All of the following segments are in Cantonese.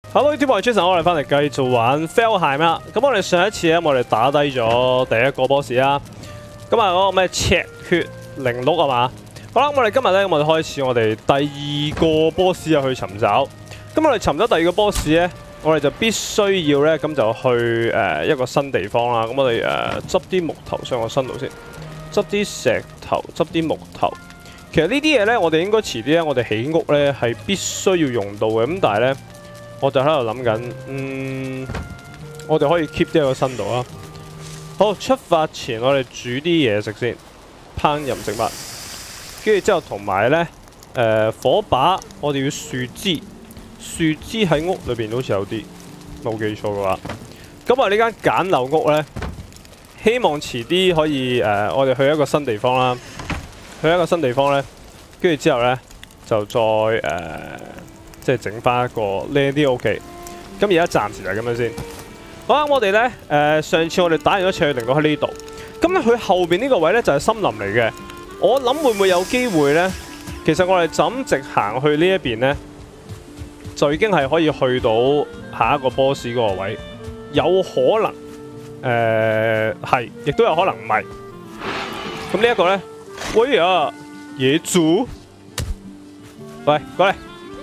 Hello YouTube，我係 Jason，我哋翻嚟繼續玩 Valheim 啦。咁我哋上一次咧，我哋打低咗第一個 boss 啦。咁啊，嗰個咩赤血靈鹿啊嘛。好啦，咁我哋今日咧，我哋開始我哋第二個 boss 啊去尋找。咁我哋尋找第二個 boss 咧，我哋就必須要咧，咁就去一個新地方啦。咁我哋執啲木頭上個身度先，執啲石頭，執啲木頭。其實呢啲嘢咧，我哋應該遲啲咧，我哋起屋咧係必須要用到嘅。咁但係咧，我就喺度諗緊，我哋可以 keep 啲喺個身度啦。好，出發前我哋煮啲嘢食先，烹飪食物。跟住之後同埋咧，火把我哋要樹枝，樹枝喺屋裏邊好似有啲，冇記錯嘅話。咁啊呢間簡陋屋咧，希望遲啲可以我哋去一個新地方啦。去一個新地方咧，跟住之後咧就再即係整翻一個靚啲 OK。咁而家暫時就係咁樣先。好啦，我哋咧上次我哋打完咗赤血靈鹿喺呢度，咁咧佢後邊呢個位咧就係森林嚟嘅。我諗會唔會有機會咧？其實我哋就咁直行去呢一邊咧，就已經係可以去到下一個 boss 嗰個位。有可能係，亦都有可能唔係。咁呢一個咧，喂呀，野豬，喂，過嚟。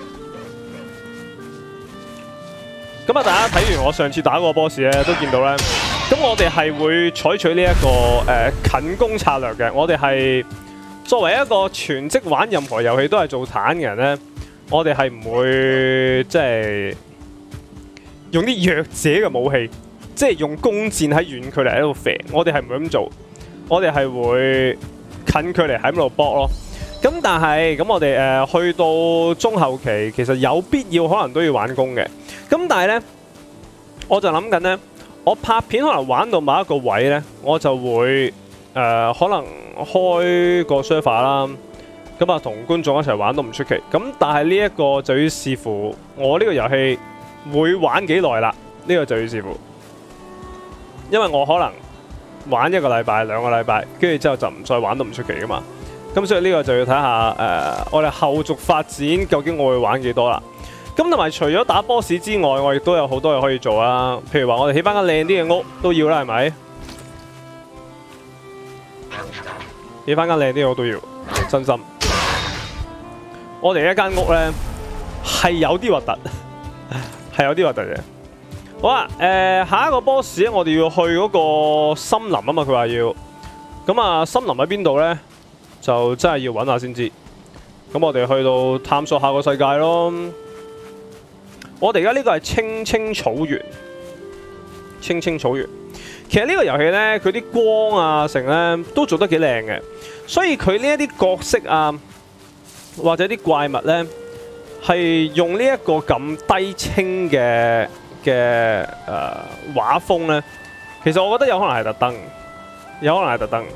咁啊，大家睇完我上次打嗰個 boss 咧，都見到咧。咁我哋係會採取呢一個近攻策略嘅。我哋係作為一個全職玩任何遊戲都係做坦嘅人咧，我哋係唔會即係用啲弱者嘅武器，即係用弓箭喺遠距離喺度射。我哋係唔會咁做，我哋係會近距離喺度搏咯。咁但係咁我哋去到中後期，其實有必要可能都要玩弓嘅。咁但係咧，我就諗緊咧，我拍片可能玩到某一個位咧，我就會可能開個 server 啦，咁啊同觀眾一齊玩都唔出奇。咁但係呢一個就要視乎我呢個遊戲會玩幾耐啦，呢個就要視乎，因為我可能玩一個禮拜、兩個禮拜，跟住之後就唔再玩都唔出奇噶嘛。咁所以呢個就要睇下我哋後續發展究竟我會玩幾多啦。咁同埋除咗打 boss 之外，我亦都有好多嘢可以做啦。譬如話我哋起翻間靚啲嘅屋都要啦，係咪？起翻間靚啲嘅屋都要，真心。我哋一間屋咧係有啲核突，係有啲核突嘅。好啦，下一個 boss 咧，我哋要去嗰個森林啊嘛，佢話要。咁啊，森林喺邊度咧？就真係要揾下先知。咁我哋去到探索下個世界咯。我哋而家呢個係青青草原，青青草原。其實呢個遊戲呢，佢啲光啊，成呢都做得幾靚嘅，所以佢呢一啲角色啊，或者啲怪物呢，係用呢一個咁低清嘅畫風呢。其實我覺得有可能係特登，有可能係特登。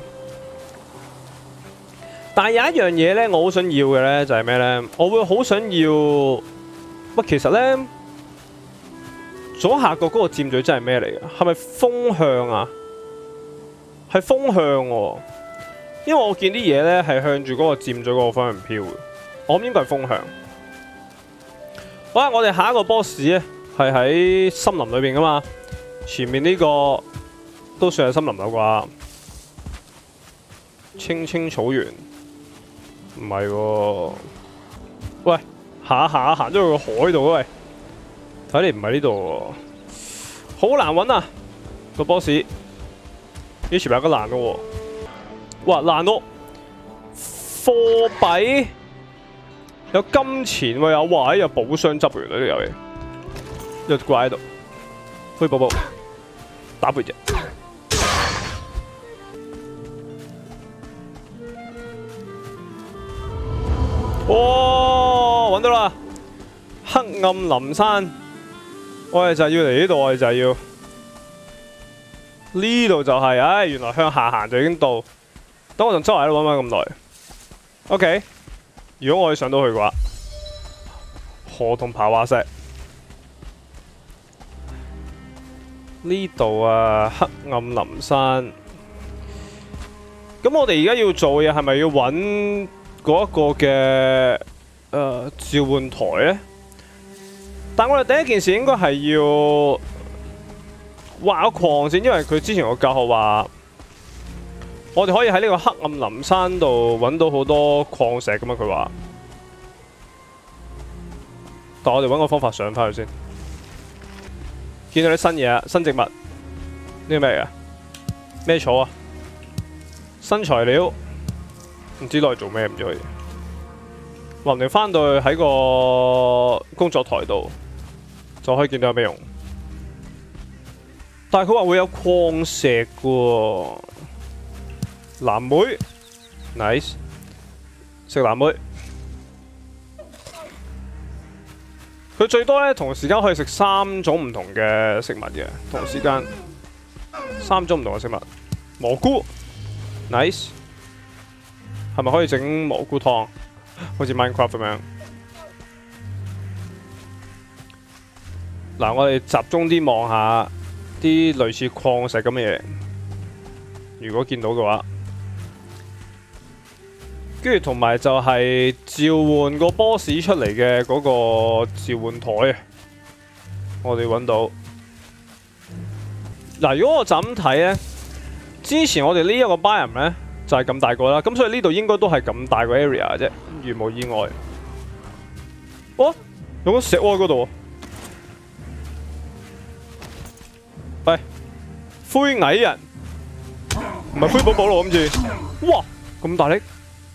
但係有一樣嘢呢，我好想要嘅呢，就係咩呢？我會好想要。喂，其實咧，左下角嗰個箭嘴真係咩嚟嘅？係咪風向啊？係風向喎，因為我見啲嘢咧係向住嗰個箭嘴嗰個方向飄嘅。我諗應該係風向。好啦，我哋下一個 boss 咧係喺森林裏邊噶嘛，前面呢個都算係森林啦啩？青青草原，唔係喎，喂。下行咗去個海度喂，睇嚟唔係呢度喎，好難揾啊個 boss。呢前面有個難咯喎，哇難咯，貨幣有金錢喎，有哇有寶箱執完啦呢個遊戲，有隻怪喺度，灰寶寶打背脊。哇！揾到啦，黑暗林山，我哋就要嚟呢度，我哋就要呢度就係，唉，原來向下行就已經到。等我同周圍喺度揾翻咁耐。OK， 如果我哋上到去嘅話，河同爬華石呢度啊，黑暗林山。咁我哋而家要做嘅嘢係咪要揾嗰一個嘅召喚台咧？ 但我哋第一件事應該係要挖礦先，因為佢之前個教學話，我哋可以喺呢個黑暗林山度揾到好多礦石噶嘛。佢話，但我哋揾個方法上翻去先。見到啲新嘢啊，新植物，呢個咩嚟㗎？咩草啊？新材料，唔知攞嚟做咩，唔知可以。話唔定翻到去喺個工作台度就可以見到有咩用。但係佢話會有礦石嘅喎，藍莓 ，nice， 食藍莓。佢最多咧同時間可以食3種唔同嘅食物嘅，同時間3種唔同嘅食物。蘑菇 ，nice， 係咪可以整蘑菇湯？好似 Minecraft 咁樣。嗱，我哋集中啲望下啲類似礦石咁嘅嘢，如果見到嘅話，跟住同埋就係召喚個 boss 出嚟嘅嗰個召喚台啊，我哋揾到。嗱，如果我就咁睇咧，之前我哋呢一個 biome 咧就係咁大個啦，咁所以呢度應該都係咁大個 area 啫，如無意外。哦，有個石喎嗰度。喂，灰矮人，唔係灰寶寶咯，今次。哇，咁大力！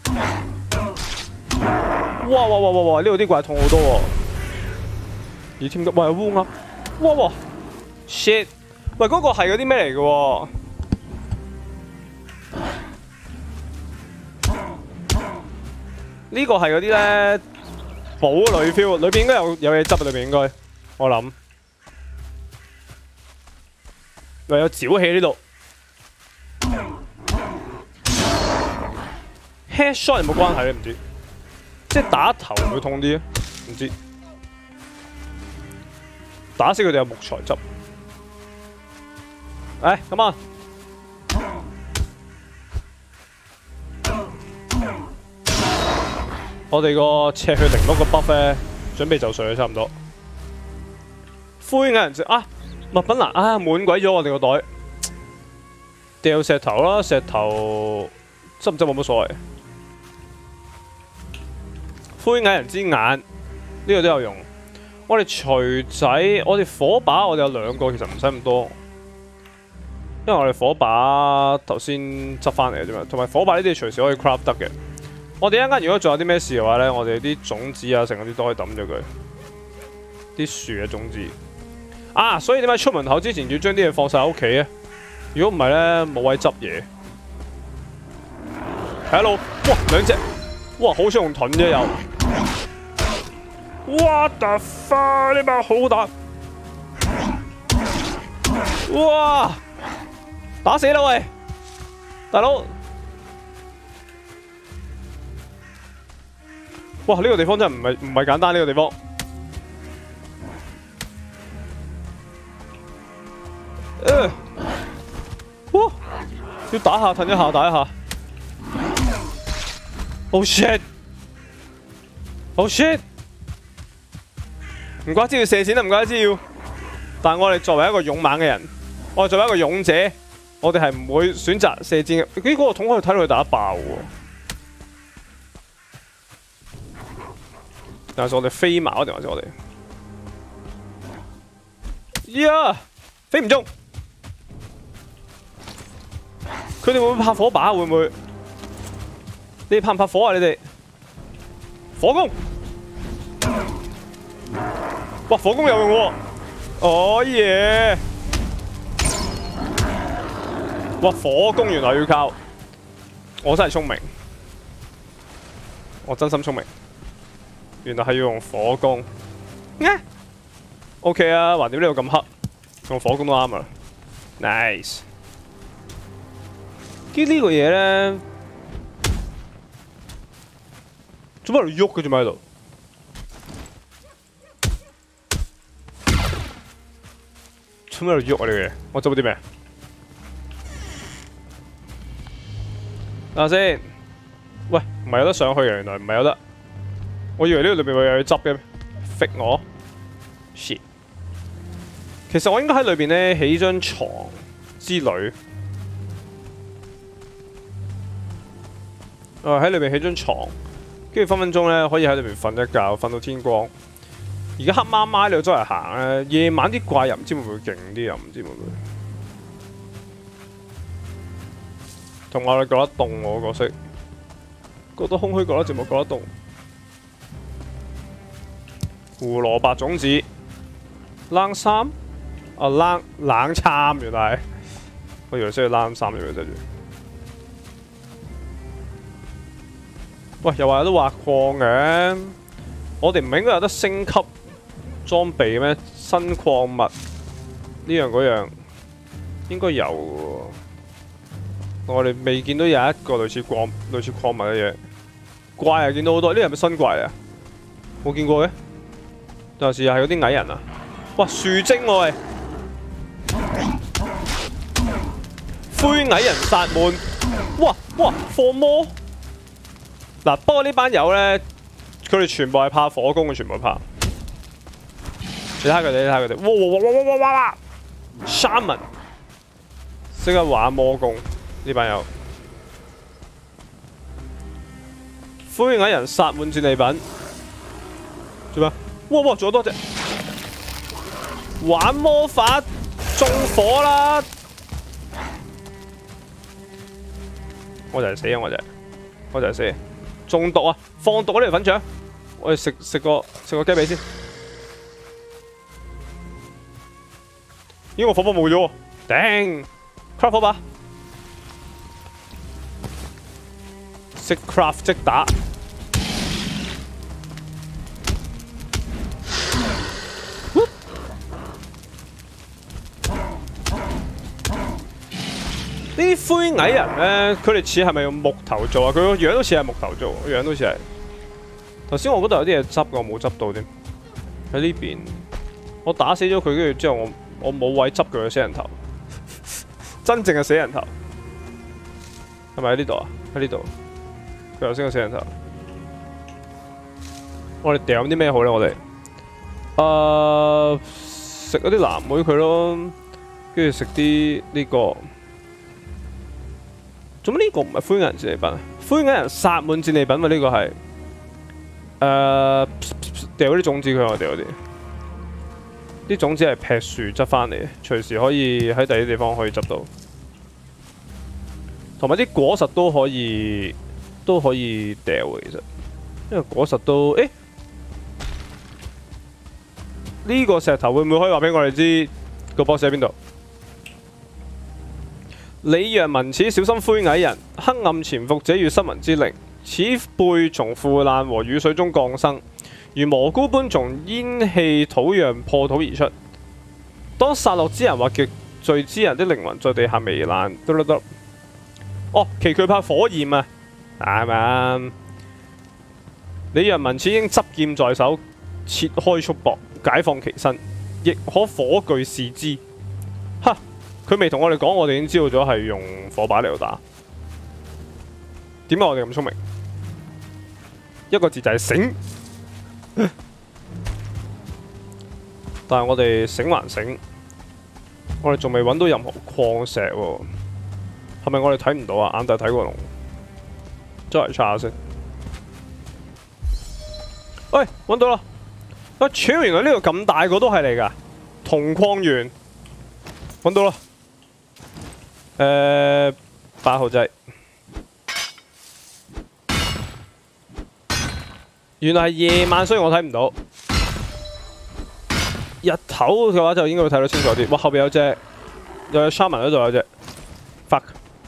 哇！呢度啲怪痛好多喎。咦，添得，喂，烏鴉！哇 ！shit！ 喂，嗰個係嗰啲咩嚟嘅喎？呢個係嗰啲咧堡壘 feel， 裏邊應該有嘢執啊！裏邊應該，我諗。又有沼氣呢度 ，headshot 有冇關係咧？唔知，即係打頭會痛啲啊？唔知，打死佢哋有木材執。誒，咁啊！我哋個赤血靈鹿個 buff 咧，準備就緒啦，差唔多。灰矮人隻啊！物品欄啊，滿鬼咗我哋個袋，掉石頭啦，石頭執唔執冇乜所謂。灰矮人之眼呢個都有用。我哋錘仔，我哋火把，我哋有2個，其實唔使咁多，因為我哋火把頭先執翻嚟嘅啫嘛。同埋火把呢啲隨時可以 craft 得嘅。我哋一陣間如果仲有啲咩事嘅話咧，我哋啲種子啊，成嗰啲都可以抌咗佢，啲樹嘅種子。啊，所以點解出門口之前要將啲嘢放晒喺屋企啊？如果唔係咧，冇位執嘢。睇路，哇，2隻，哇，好想用盾啫又。What the fuck！ 呢把好打。哇！打死啦喂，大佬！哇！呢個地方真係唔係簡單呢個地方。哇！要打下，褪一下，打一下。Oh shit！Oh shit！ 唔怪之要射箭啦，唔怪之要。但係我哋作為一個勇猛嘅人，我哋作為一個勇者，我哋係唔會選擇射箭嘅。咦，嗰個桶可以睇到佢打爆喎。但係我哋飛矛定還是我哋？呀！飛唔中。佢哋會唔會拍火把？會唔會？你哋拍唔拍火啊？你哋火攻！哇！火攻有用喎！哦耶！哇！火攻原來要靠，我真係聰明，我真心聰明。原來係要用火攻。OK 啊，橫掂呢度咁黑，用火攻都啱啊。Nice。跟住呢個嘢咧，做乜喺度喐嘅？做乜喺度？做乜喺度喐啊？呢個嘢，我做咗啲咩？等下先。喂，唔係有得上去嘅，原來唔係有得。我以為呢度裏面會有嘢執嘅，揈我。 shit。其實我應該喺裏邊咧起張床之類。喺裏邊起張床，跟住分分鐘咧可以喺裏邊瞓一覺，瞓到天光。而家黑媽媽你又周圍行咧，夜晚啲怪又唔知會唔會勁啲，又唔知會唔會。同埋你覺得凍我角色，覺得空虛，覺得寂寞，覺得凍。胡蘿蔔種子，冷衫，啊冷衫原來係，我以為需要冷衫嚟嘅啫。喂，又話有得挖礦嘅，我哋唔係應該有得升級裝備咩？新礦物呢樣嗰樣應該有嘅。我哋未見到有一個類似礦物嘅嘢，怪啊見到好多，呢係咪新怪啊？冇見過嘅，有時係嗰啲矮人啊！哇，樹精喎喂，灰矮人薩滿，哇，放魔！嗱，不過呢班友咧，佢哋全部係怕火攻嘅，全部怕。你睇佢哋，哇 ！Shaman 識得玩魔攻呢班友。灰矮人薩滿戰利品，做咩？哇！仲有多隻，玩魔法中火啦！我就係死啊！我就係死。中毒啊！放毒啊！呢條粉腸，我哋食個雞髀先。咦！我火把冇咗喎，頂 ！craft 火把，識 craft 即打。呢啲灰矮人咧，佢哋似係咪用木頭做啊？佢個樣都似係木頭做，個樣都似係。頭先我嗰度有啲嘢執，我冇執到添。喺呢邊，我打死咗佢，跟住之後我冇位執佢嘅死人頭，真正嘅死人頭係咪喺呢度啊？喺呢度，佢頭先個死人頭。我哋掉啲咩好咧？我哋食嗰啲藍莓佢咯，跟住食啲呢個。做乜呢個唔係灰矮人戰利品啊？灰矮人薩滿戰利品嘛，呢個係掉啲種子佢，我掉嗰啲種子係劈樹執翻嚟嘅，隨時可以喺第啲地方可以執到，同埋啲果實都可以掉嘅，其實因為果實都呢個石頭會唔會可以話俾我哋知個 boss 喺邊度？李若文此小心灰矮人，黑暗潛伏者與失魂之靈，此輩從腐爛和雨水中降生，如蘑菇般從煙氣土壤破土而出。當殺戮之人或極罪之人的靈魂在地下糜爛，哦，其佢怕火焰啊，係咪啊？李若文此應執劍在手，切開束縛，解放其身，亦可火炬視之。哈！佢未同我哋講，我哋已經知道咗係用火把嚟到打。點解我哋咁聰明？一個字就係醒。但係我哋醒還醒，我哋仲未揾到任何礦石喎。係咪我哋睇唔到啊？眼大睇過龍，再嚟查下先。喂，揾到啦！啊，超原來呢度咁大個都係嚟㗎，銅礦源揾到啦。8號仔，原來係夜晚，所以我睇唔到。日頭嘅話就應該會睇到清楚啲。哇，後邊有隻，又有 Shaman 嗰度有隻 ，fuck，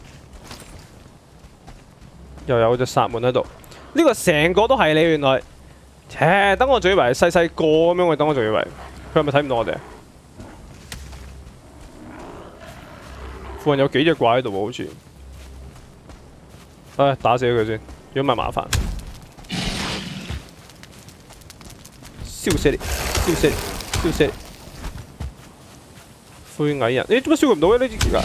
又有隻薩滿喺度。呢個成個都係你原來，等我仲以為係細細個咁樣，等我仲以為佢係咪睇唔到我哋？附近有幾隻怪喺度喎，好似。唉，打死佢先，如果唔係麻煩。燒死你！燒死你！燒死你！灰矮人，你做乜燒佢唔到嘅呢啲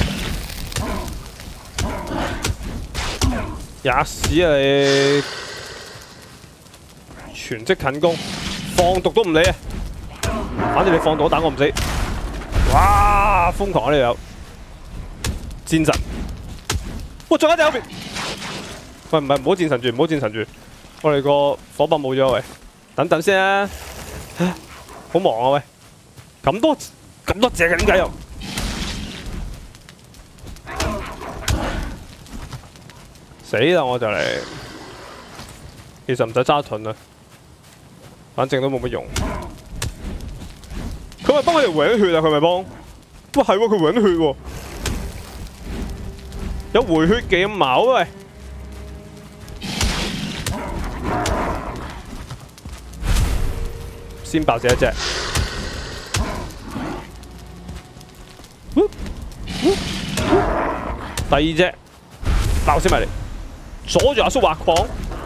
㗎？吔屎啊你！全職近攻，放毒都唔理啊！ 反正你放到彈我唔死。哇！瘋狂啊呢度有戰神。哇！仲有一隻後邊。喂，唔係唔好戰神住，唔好戰神住。我哋個火棒冇咗喂，等等先啊！好忙啊喂，咁多隻嘅點解又？死啦！我就嚟，其實唔使揸盾啦，反正都冇乜用。佢咪幫佢哋搲血啊！佢咪幫？哇係喎，佢搲血喎，有回血技咁矛喂！先爆死一隻。第二隻爆死埋嚟，阻住阿叔挖礦，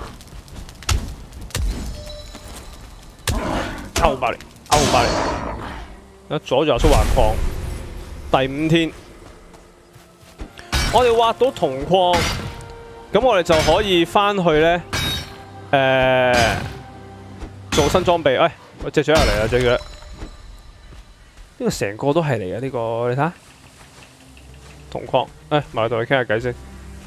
勾埋嚟，勾埋嚟，阻住阿叔挖礦。第5天，我哋挖到銅礦，咁我哋就可以翻去咧，做新裝備。喂，我隻雀又嚟啦，隻雀，呢個成個都係嚟啊！呢個你睇下。銅礦，埋嚟同佢傾下偈先。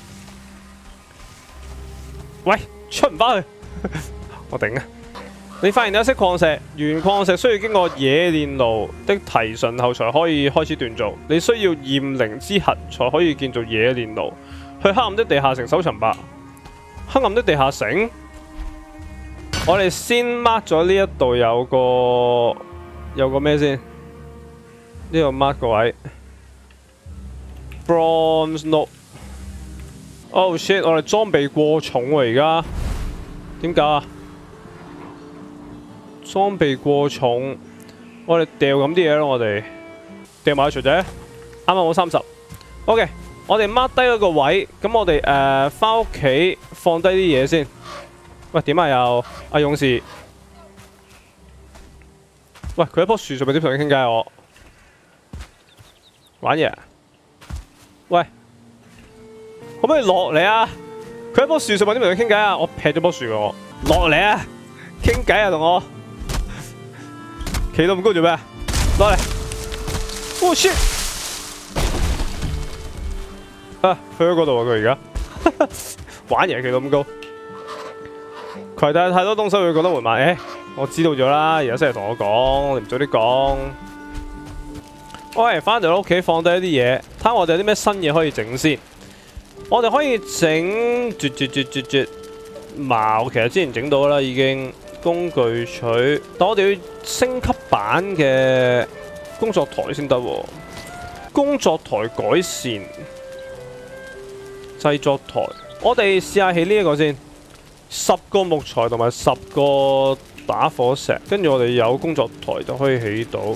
喂，出唔翻去？我頂啊！你發現有一些礦石，原礦石需要經過冶煉爐的提純後才可以開始鍛造。你需要驗靈之核才可以建造冶煉爐。去黑暗的地下城搜尋吧。黑暗的地下城，我哋先 mark 咗呢一度有個咩先？呢度 mark 個位。Bronze Note。Oh shit！ 我哋裝備過重喎而家，點解啊？裝備過重，我哋掉咁啲嘢咯，我哋掉埋個錘仔，啱啱好30。OK， 我哋 mark 低嗰個位，咁我哋翻屋企放低啲嘢先。喂，點啊又？阿勇士，喂，佢喺樖樹上面點同你傾偈啊？我玩嘢。喂，可唔可以落嚟啊？佢喺樖樹上面點同你傾偈啊？我劈咗樖樹嘅我，落嚟啊！傾偈啊，同我企到咁高做咩啊？落嚟！哦 shit！ 啊，去咗嗰度啊！佢而家玩嘢企到咁高，攜帶太多東西會覺得緩慢。我知道咗啦，而家先嚟同我講，你唔早啲講。喂，翻到屋企放低一啲嘢，睇下我哋有啲咩新嘢可以整先。我哋可以整絕矛，其實之前整到啦已經。工具錘，但我哋要升級版嘅工作台先得喎。工作台改善，製作台，我哋試下起呢一個先。10個木材同埋10個打火石，跟住我哋有工作台就可以起到。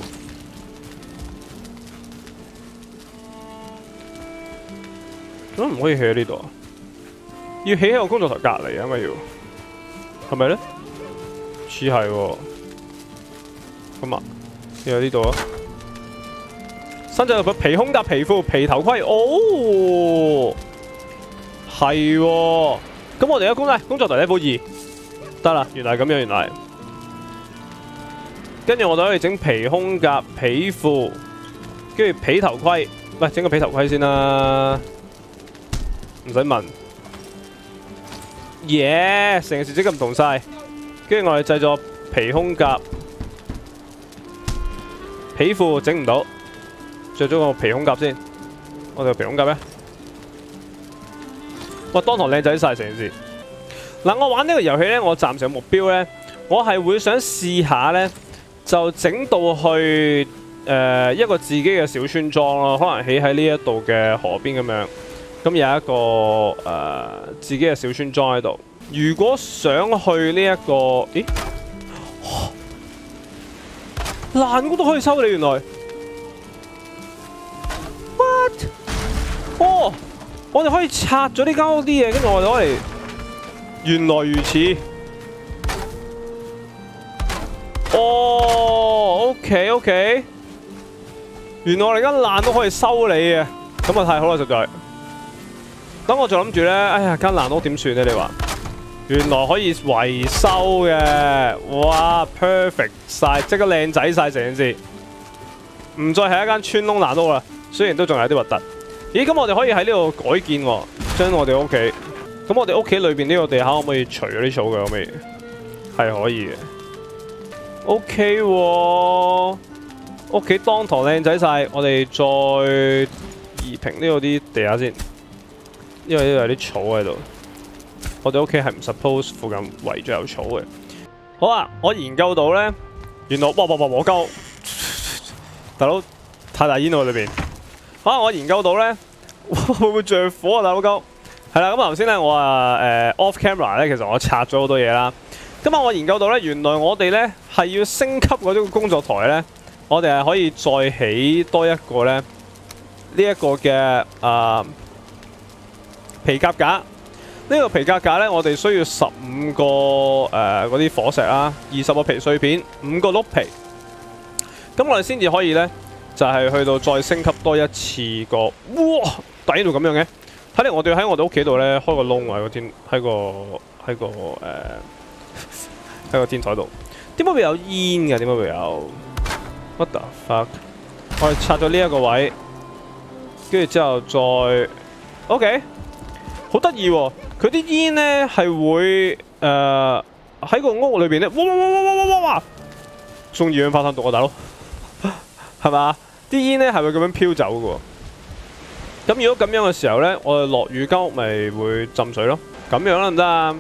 點解唔可以起喺呢度啊？要起喺個工作台隔離啊嘛要，係咪咧？似係喎，咁啊，又喺呢度啊。新製入皮胸甲、皮褲、皮頭盔，哦，係喎。咁我哋嘅工作台level 2，得啦，原來係咁樣，原來。跟住我哋可以整皮胸甲、皮褲，跟住皮頭盔。喂，整個皮頭盔先啦，唔使問。耶！成件事即刻唔同晒。跟住我哋製作皮胸甲、皮褲整唔到，着咗個皮胸甲先。我哋個皮胸甲咩？哇！當堂靚仔晒成件事。嗱，我玩呢個遊戲咧，我暫時嘅目標咧，我係會想試下咧，就整到去一個自己嘅小村莊咯，可能起喺呢一度嘅河邊咁樣。咁有一個自己嘅小村莊喺度。如果想去呢一個，咦？爛屋都可以收你原來 ？What？ 哦，我哋可以拆咗呢間屋啲嘢，跟住我哋攞嚟。原來如此。哦 ，OK。原來我哋間爛屋可以收你嘅，咁啊太好啦實在。等我就諗住咧，哎呀間爛屋點算咧？你話？ 原來可以維修嘅，哇 perfect 晒，即刻靚仔晒成件事，唔再係一間穿窿爛屋啦。雖然都仲有啲核突。咦，咁我哋可以喺呢度改建喎，將我哋屋企。咁我哋屋企裏邊呢個地下可唔可以除咗啲草嘅？可唔可以？係可以嘅。OK 喎，屋企當堂靚仔晒。我哋再移平呢度啲地下先，因為呢度有啲草喺度。我哋屋企係唔 suppose 附近圍住有草嘅。好啊，我研究到咧，原來哇鳩，大佬太大煙喎裏邊。好啊，我研究到咧，會唔會着火啊，大佬鳩？係啦，咁頭先咧我off camera 咧，其實我拆咗好多嘢啦。今日我研究到咧，原來我哋咧係要升級嗰種工作台咧，我哋係可以再起多一個咧呢一個嘅皮夾架。呢個皮夾架咧，我哋需要15個嗰啲火石啦，20個皮碎片，5個碌皮。咁我哋先至可以咧，就係去到再升級多一次個。哇！抵到咁樣嘅，睇嚟我哋喺我哋屋企度咧開個窿喺個天台度。點解會有煙嘅？點解會有 ？What the fuck？ 我哋拆咗呢一個位，跟住之後再 OK。好得意喎！佢啲煙咧係會喺個屋裏邊咧，哇！中二氧化碳毒啊，大佬，係嘛？啲煙咧係會咁樣飄走嘅喎。咁如果咁樣嘅時候咧，我哋落雨間屋咪會浸水咯。咁樣得唔得啊？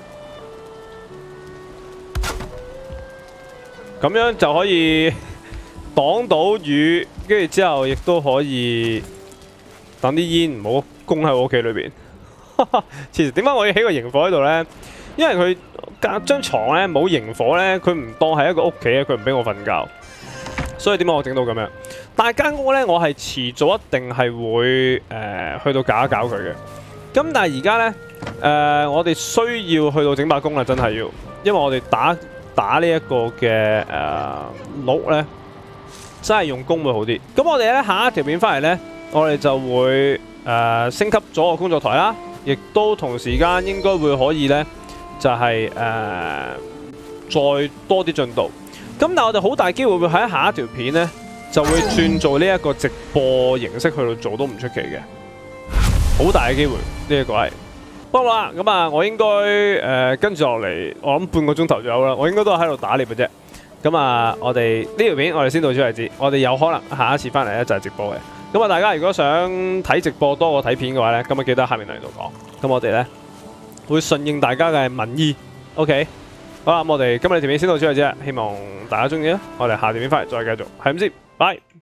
咁樣就可以擋到雨，跟住之後亦都可以等啲煙唔好供喺我屋企裏邊。其實點解我要起個營火喺度咧？因為佢隔張床咧冇營火咧，佢唔當係一個屋企啊，佢唔俾我瞓覺。所以點解我整到咁樣？但係間屋咧，我係遲早一定係會去到搞一搞佢嘅。咁但係而家咧我哋需要去到整把工啦，真係要，因為我哋打呢一個嘅鹿咧，真係用工會好啲。咁我哋咧下一條片翻嚟咧，我哋就會升級咗個工作台啦。亦都同時間應該會可以咧，就係再多啲進度。咁但係我哋好大機會會喺下一條片咧，就會轉做呢一個直播形式去到做都唔出奇嘅，好大嘅機會呢一個係。好啦，咁啊，我應該跟住落嚟，我諗半個鐘頭左右啦，我應該都係喺度打獵嘅啫。咁啊，我哋呢條片我哋先到此為止，我哋有可能下一次翻嚟咧就係直播嘅。咁啊，大家如果想睇直播多過睇片嘅話咧，咁啊記得下面嚟度講。咁我哋咧會順應大家嘅民意。OK， 好啦，咁我哋今日條片先到此為止，希望大家中意啦。我哋下條片翻嚟再繼續，係咁先，拜。